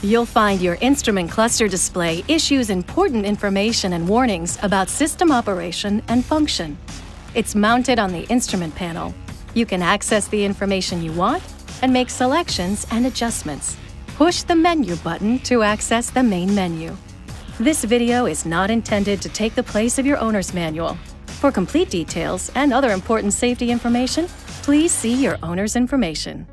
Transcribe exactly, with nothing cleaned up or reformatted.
You'll find your instrument cluster display issues important information and warnings about system operation and function. It's mounted on the instrument panel. You can access the information you want and make selections and adjustments. Push the menu button to access the main menu. This video is not intended to take the place of your owner's manual. For complete details and other important safety information, please see your owner's information.